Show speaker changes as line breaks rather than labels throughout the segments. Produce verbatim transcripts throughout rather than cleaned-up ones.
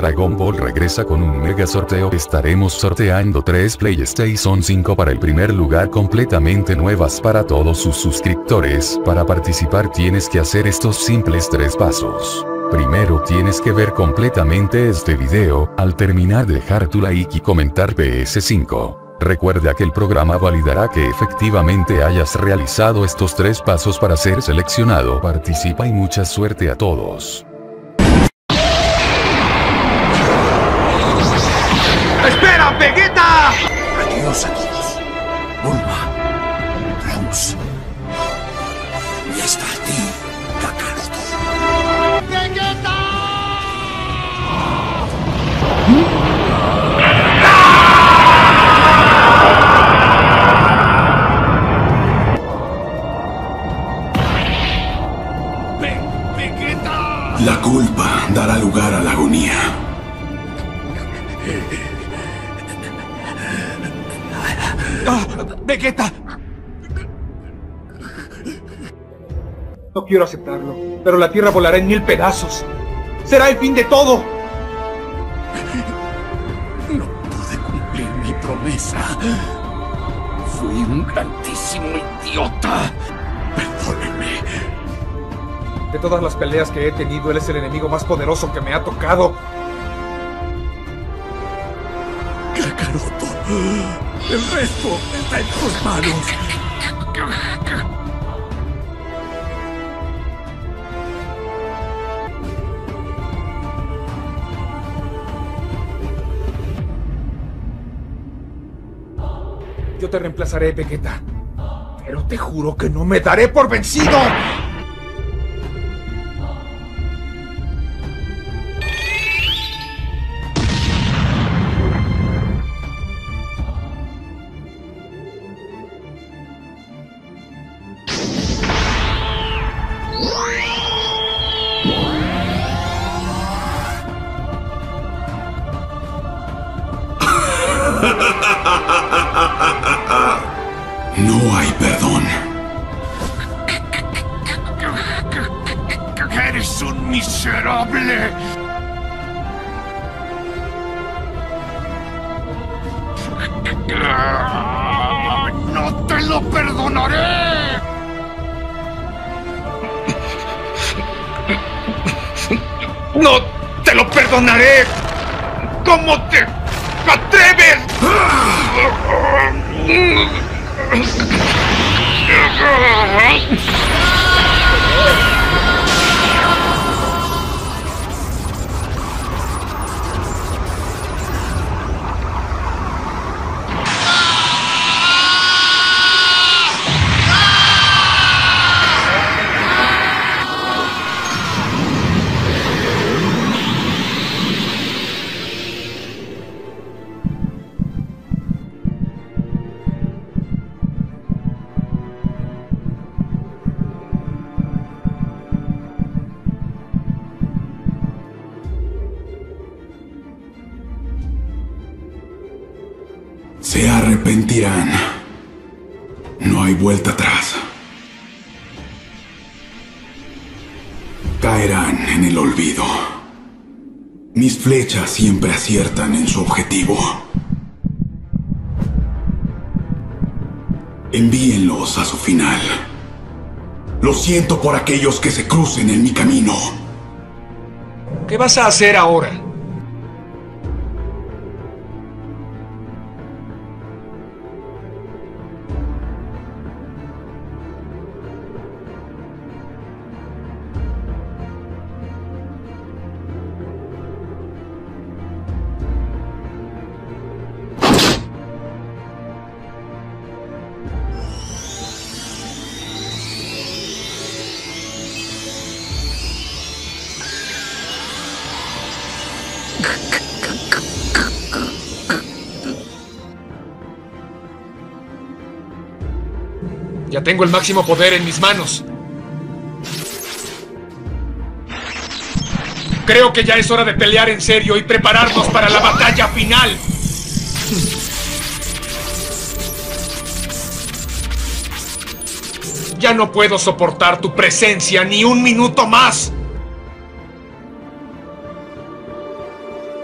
Dragon Ball regresa con un mega sorteo. Estaremos sorteando tres PlayStation cinco para el primer lugar completamente nuevas para todos sus suscriptores. Para participar tienes que hacer estos simples tres pasos. Primero tienes que ver completamente este video, al terminar dejar tu like y comentar P S cinco. Recuerda que el programa validará que efectivamente hayas realizado estos tres pasos para ser seleccionado. Participa y mucha suerte a todos.
¡Espera, Vegeta!
Adiós a todos. Bulma, Trunks. Y hasta ti, Kakaroto.
¡Vegeta! ¡Vegeta!
La culpa dará lugar a la agonía.
¡Ah! ¡Vegeta! No quiero aceptarlo, pero la Tierra volará en mil pedazos. ¡Será el fin de todo!
No pude cumplir mi promesa. Fui un grandísimo idiota. Perdónenme.
De todas las peleas que he tenido, él es el enemigo más poderoso que me ha tocado.
Kakaroto. El resto está en tus manos.
Yo te reemplazaré, Vegeta. Pero te juro que no me daré por vencido.
No hay perdón.
¡Eres un miserable! ¡No te lo perdonaré! ¡No te lo perdonaré! ¿Cómo te atreves?
Se arrepentirán. No hay vuelta atrás. Caerán en el olvido. Mis flechas siempre aciertan en su objetivo. Envíenlos a su final. Lo siento por aquellos que se crucen en mi camino.
¿Qué vas a hacer ahora? Ya tengo el máximo poder en mis manos. Creo que ya es hora de pelear en serio y prepararnos para la batalla final. Ya no puedo soportar tu presencia ni un minuto más.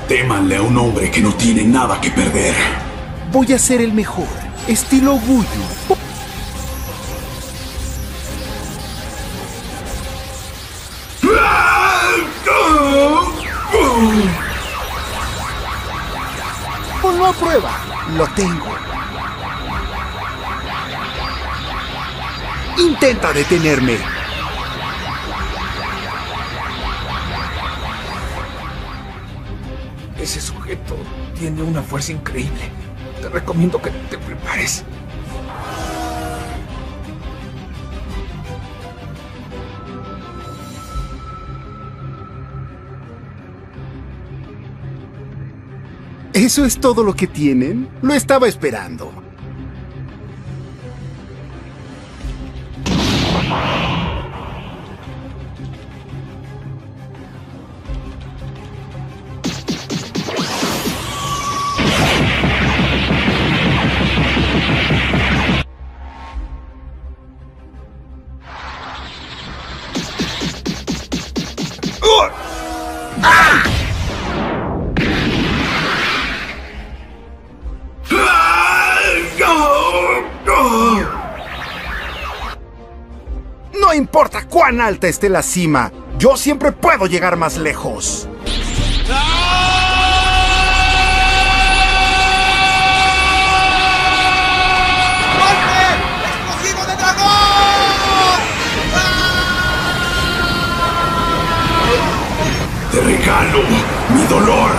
Témanle a un hombre que no tiene nada que perder.
Voy a ser el mejor, estilo Guyu. Ponlo a prueba, lo tengo. Intenta detenerme.
Ese sujeto tiene una fuerza increíble. Te recomiendo que te prepares.
¿Eso es todo lo que tienen? Lo estaba esperando. No importa cuán alta esté la cima, yo siempre puedo llegar más lejos.
¡Golpe! ¡Explosivo de dragón!
Te regalo mi dolor.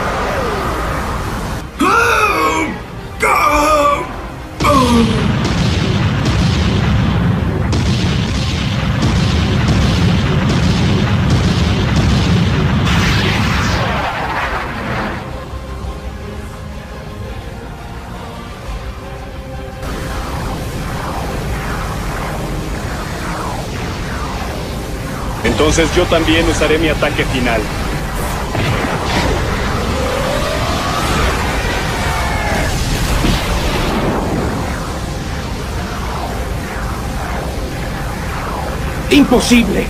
Entonces yo también usaré mi ataque final.
¡Imposible!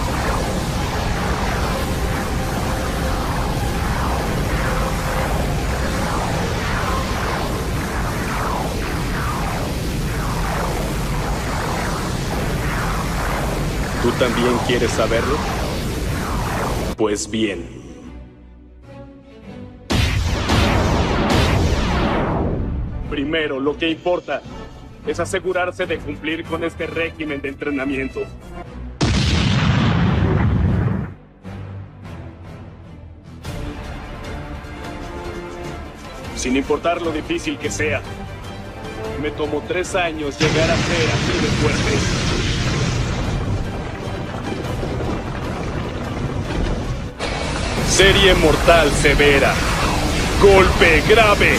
¿Tú también quieres saberlo? Pues bien. Primero, lo que importa es asegurarse de cumplir con este régimen de entrenamiento. Sin importar lo difícil que sea, me tomó tres años llegar a ser así de fuerte. Serie mortal severa. Golpe grave.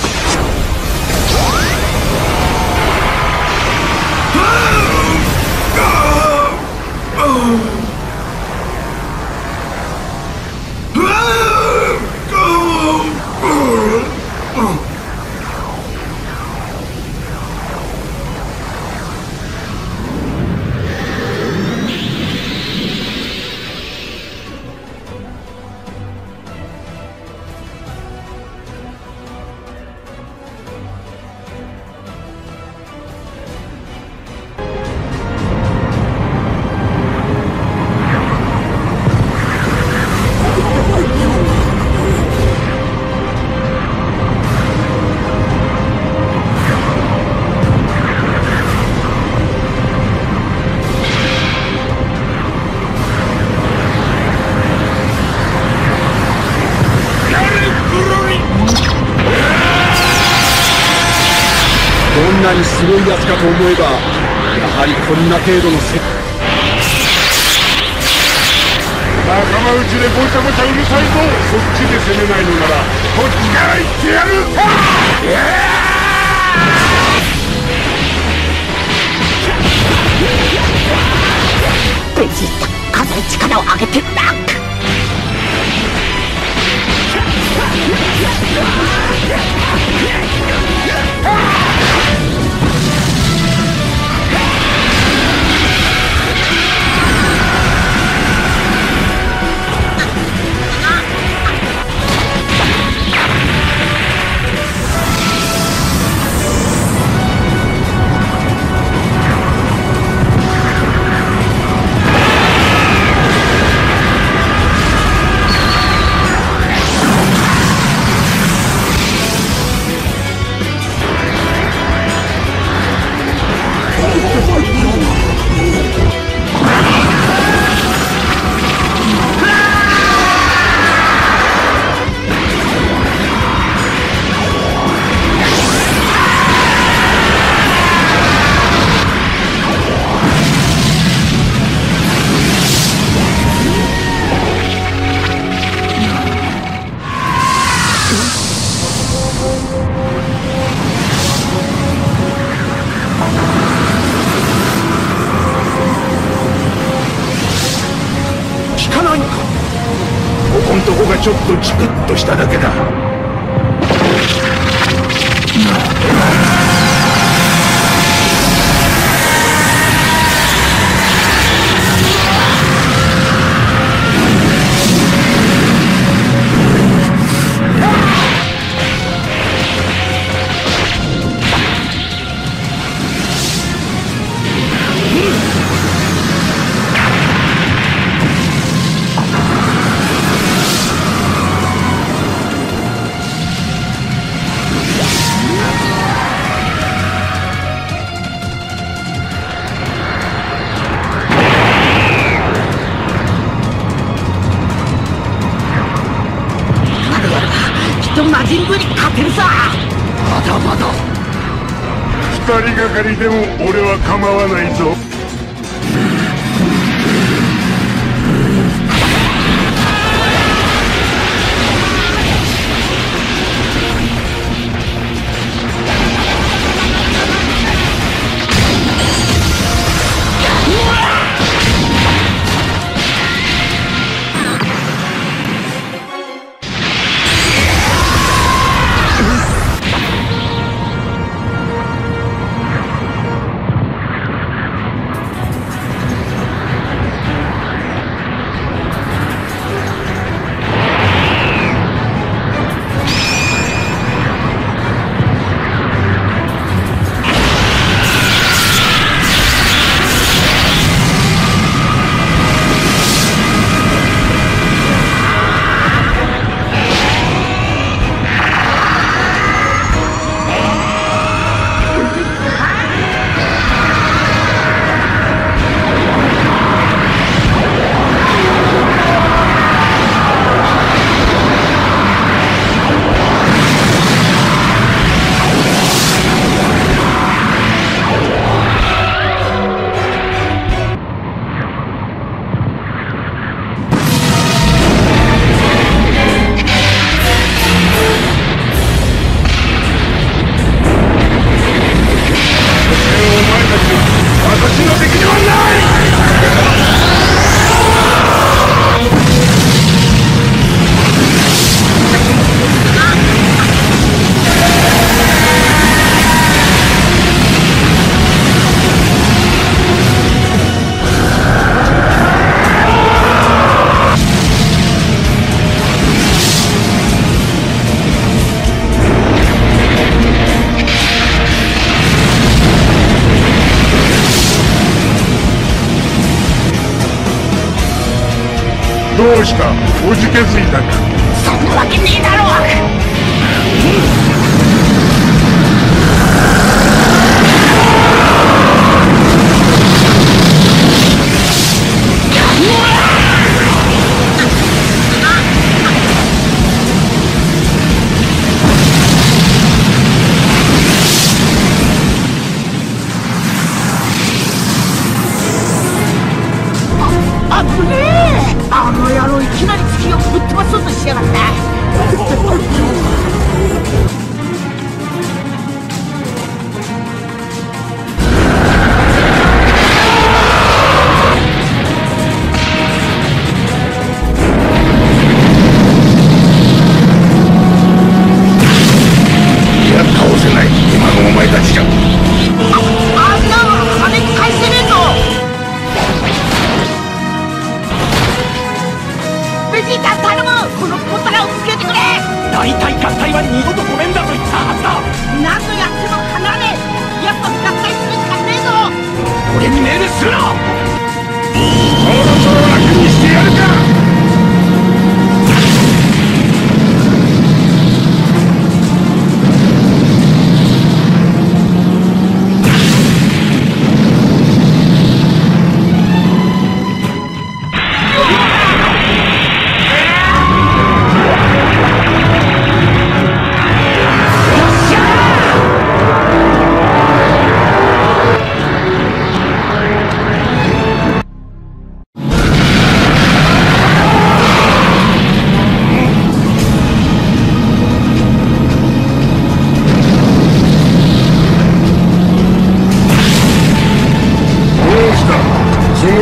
効かないか。ここんとこがちょっとチクッとしただけだ。
魔人ブに勝てるさ。
まだまだ。二人がかりでも俺は構わないぞ。どうした？おじけづいたか？
そんなわけねえだろ。あぶねえ。あの野郎いきなり月をぶっ飛ばそうとしやがった。
いや倒せない。今のお前たちじゃ。
あんなの跳ね返せねえぞ。ベジータ頼む、このポタラをつけてくれ。
大体合体は二度とごめんだと言ったはずだ。
何度やっても離れ。やっぱ合体するしかねえぞ。
俺に命令するな。
そろそろ楽にしてやるか。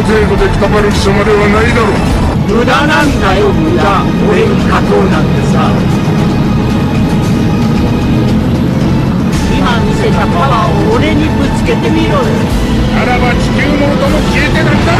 程度でくたばる貴様ではないだろう。
無駄なんだよ無駄。俺に勝とうなんてさ。今見せたパワーを俺にぶつけてみろよ。
ならば地球の音も消えてなくなるぜ。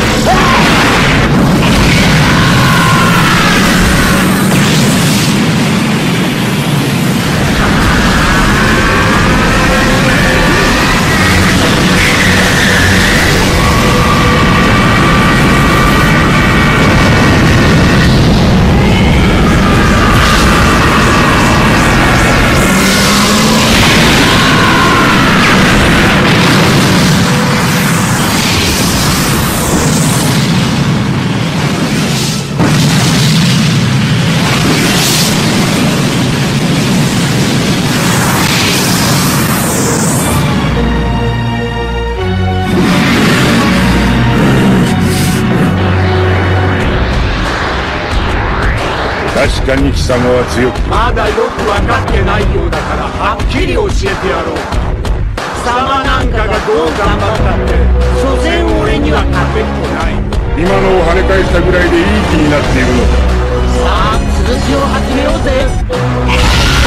確かに貴様は強く、
まだよく分かってないようだからはっきり教えてやろうか。貴様なんかがどう頑張ったって所詮俺には勝てっこない。
今のを跳ね返したぐらいでいい気になっているのか。
さあ続きを始めようぜ。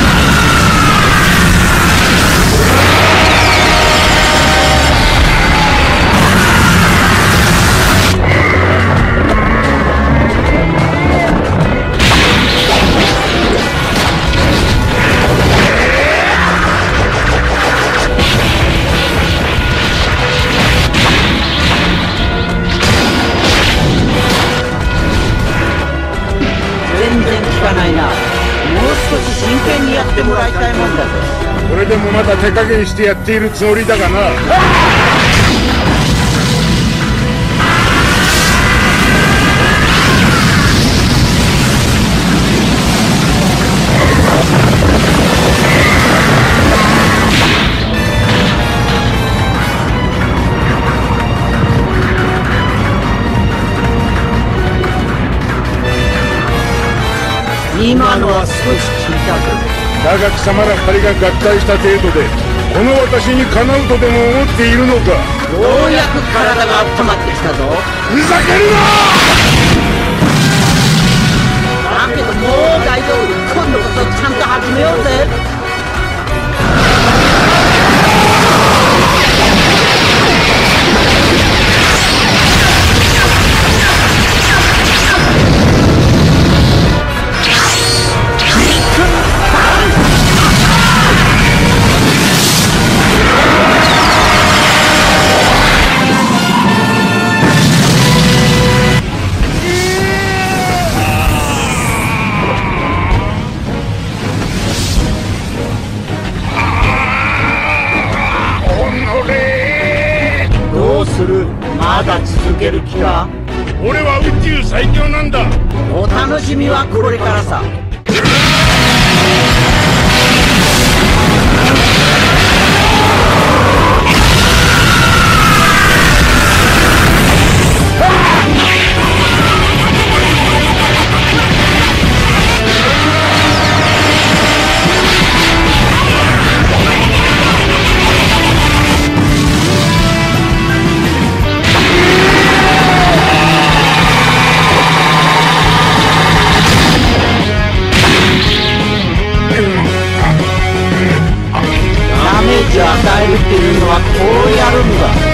ないな。もう少し真剣にやってもらいたいもんだぜ。
それでもまだ手加減してやっているつもりだがな。
今のは少し聞いたぞ。
だが貴様ら二人が合体した程度でこの私にかなうとでも思っているのか。
ようやく体が温まってきたぞ。
ふざけるな。
だけどもう大丈夫。今度こそちゃんと始めようぜ。まだ続ける気か。
俺は宇宙最強なんだ。
お楽しみはこれからさ。与えるっていうのはこうやるんだ。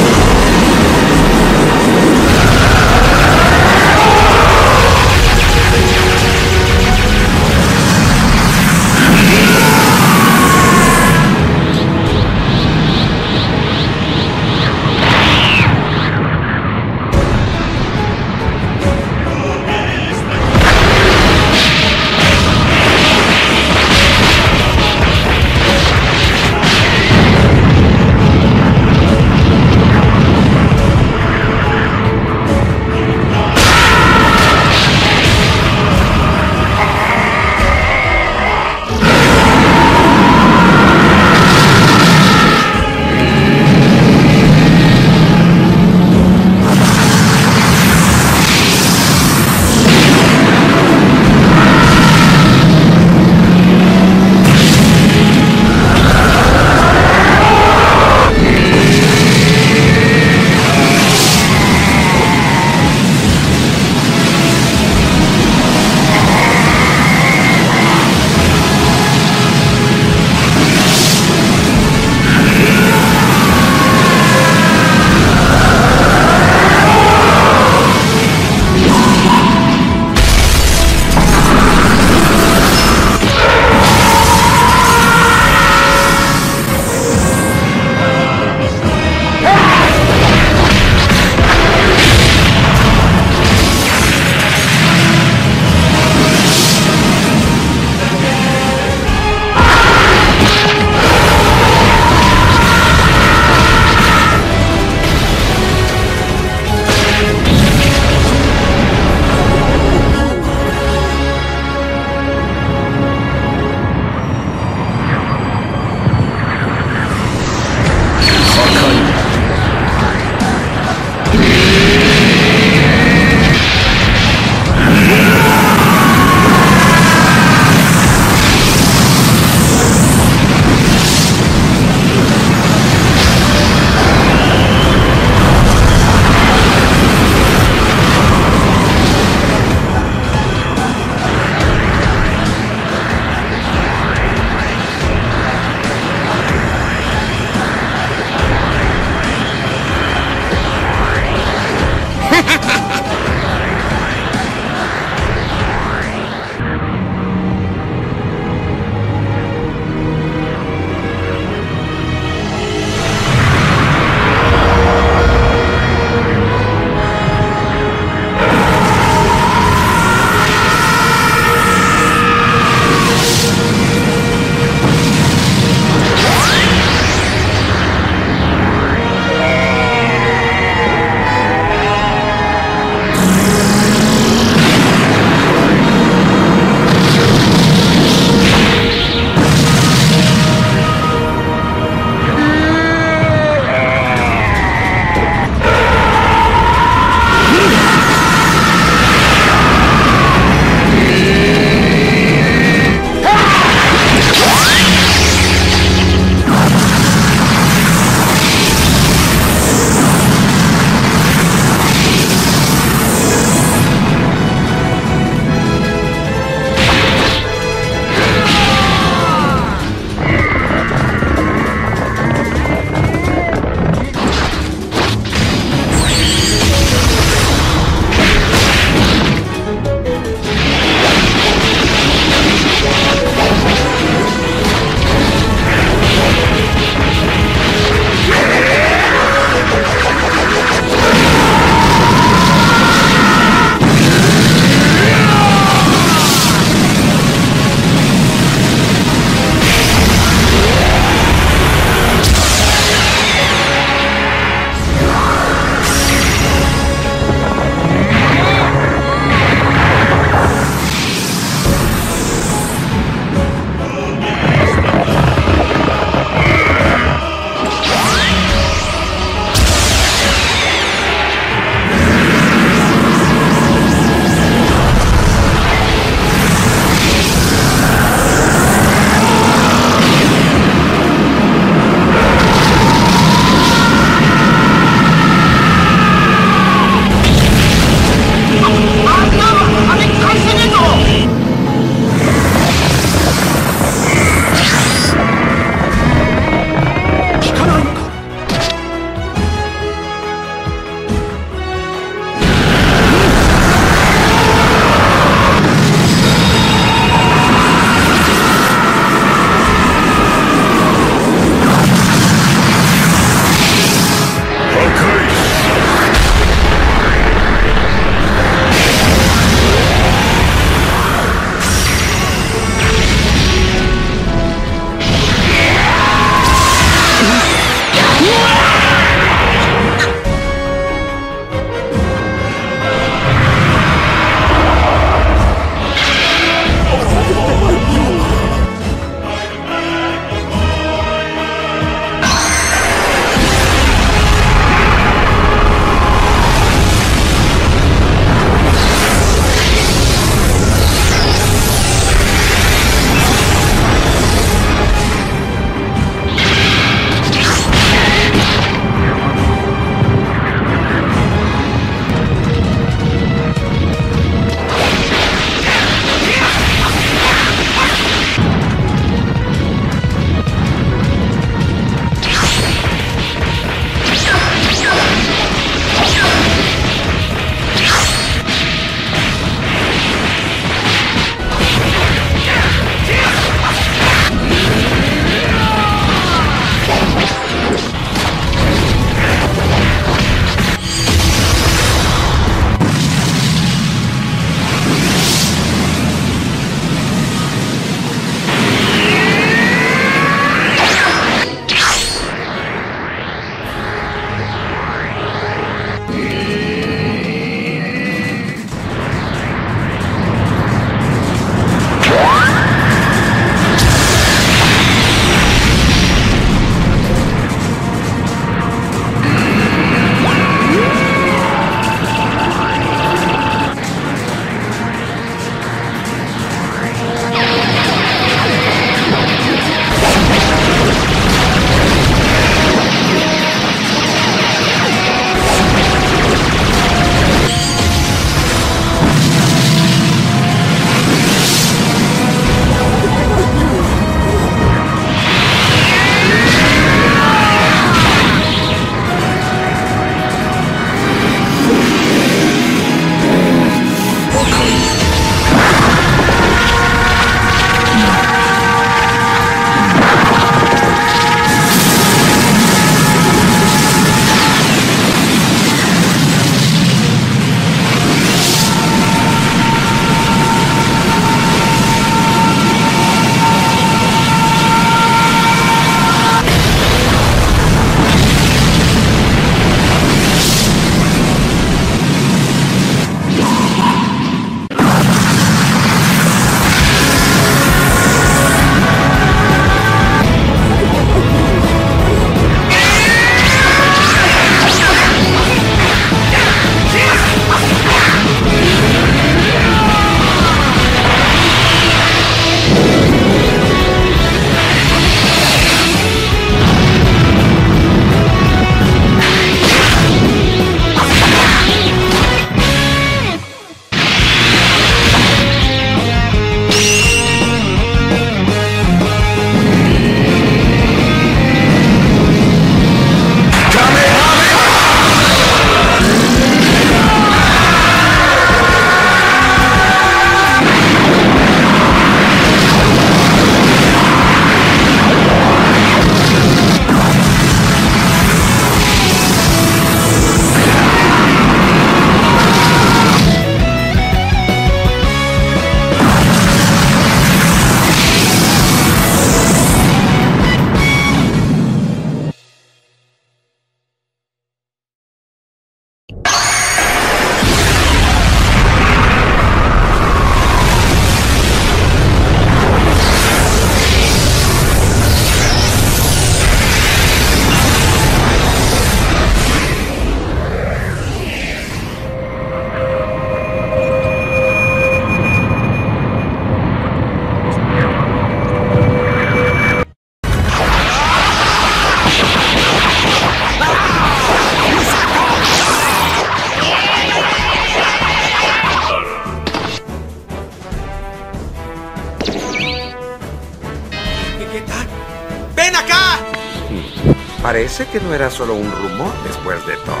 Parece que no era solo un rumor después de todo.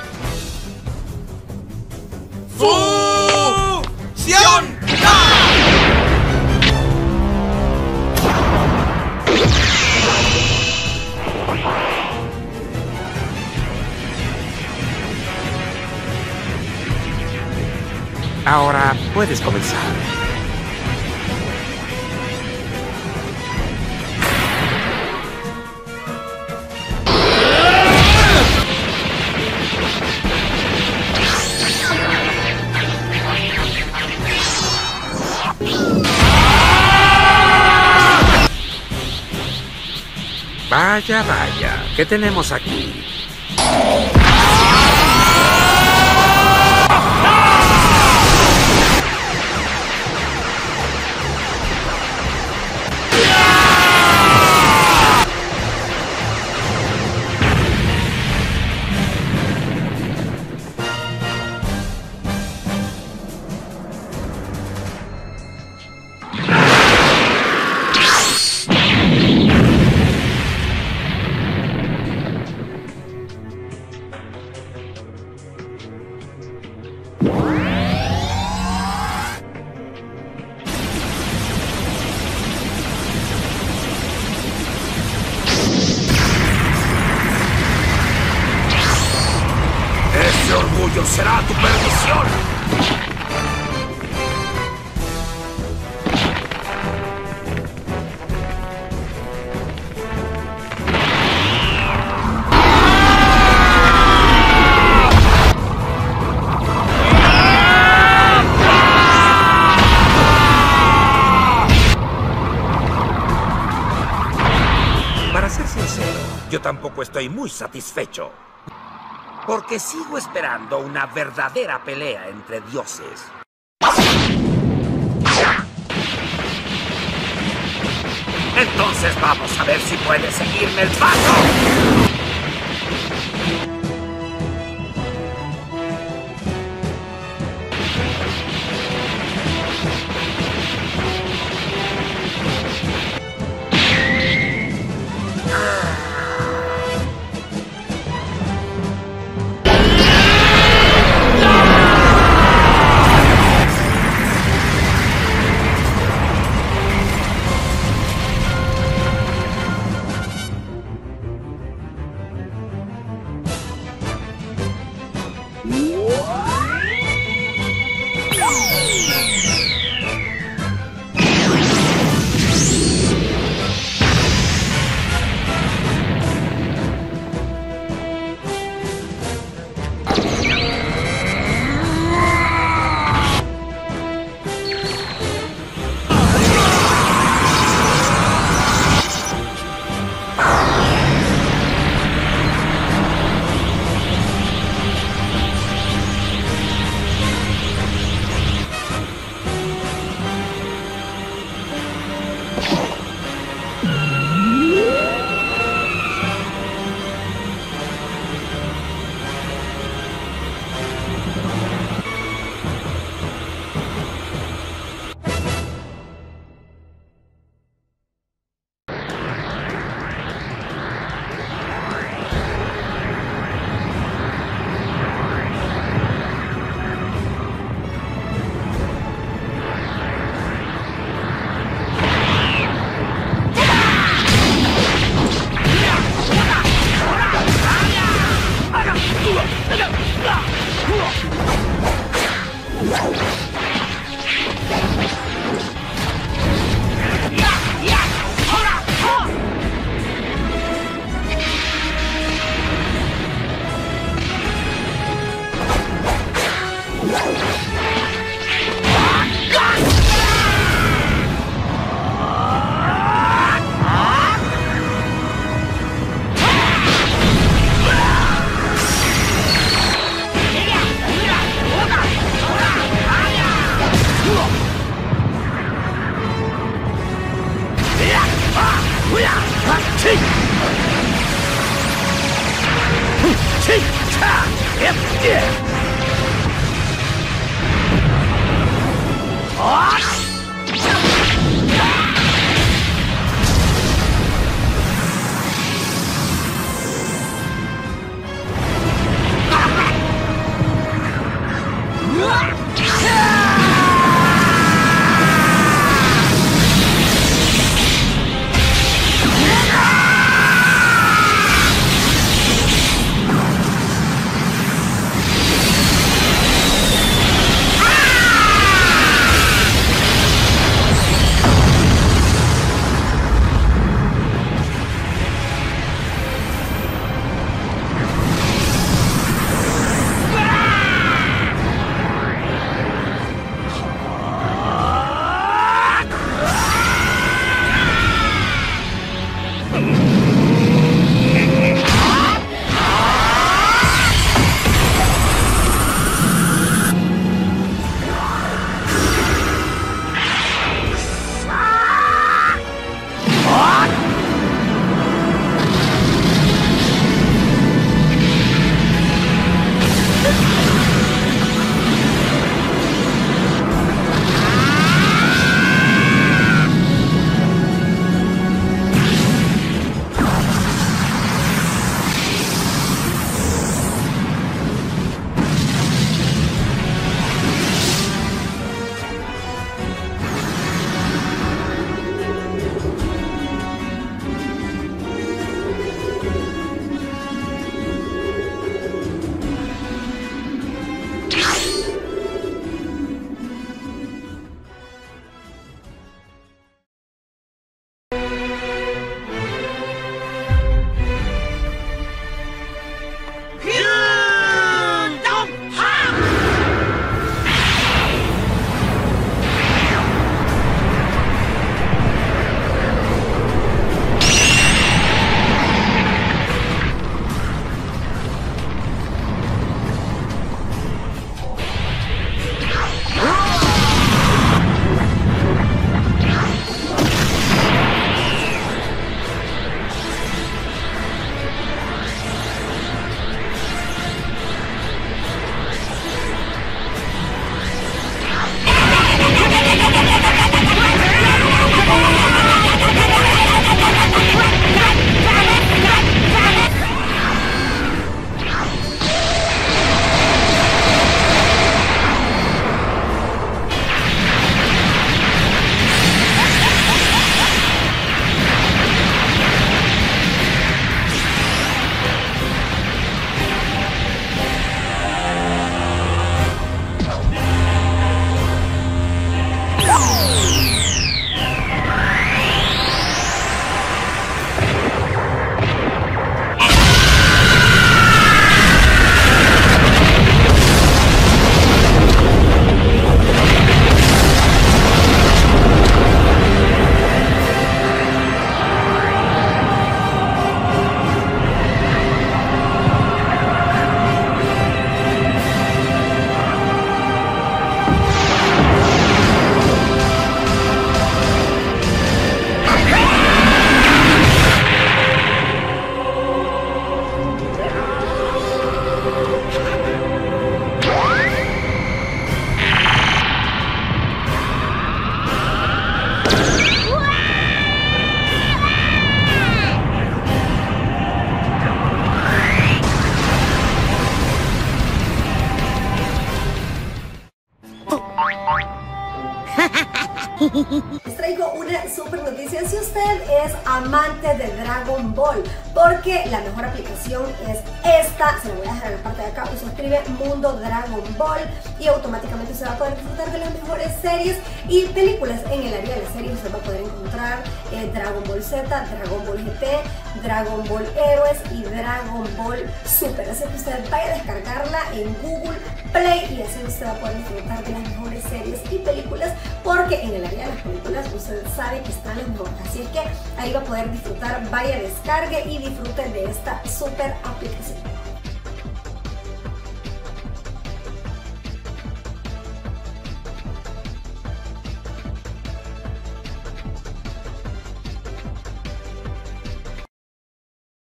¡Fusión!
Ahora puedes comenzar. Vaya, vaya, ¿qué tenemos aquí?
Ese orgullo será tu perdición.
Para ser sincero, yo tampoco estoy muy satisfecho. Porque sigo esperando una verdadera pelea entre dioses. Entonces vamos a ver si puedes seguirme el paso.
Les traigo una super noticia si usted es amante de Dragon Ball, porque la mejor aplicación es esta. Se la voy a dejar en la parte de acá. Usted escribe Mundo Dragon Ball y automáticamente se va a poder disfrutar de las mejores series y películas. En el área de las series usted va a poder encontrar eh, Dragon Ball Z, Dragon Ball G T, Dragon Ball Heroes y Dragon Ball Super. Así que usted vaya a descargarla en Google Play y así usted va a poder disfrutar de las mejores series y películas, porque en el área de las películas usted sabe que están las mejores. Así es que ahí va a poder disfrutar. Vaya, descargue y disfrute de esta super aplicación.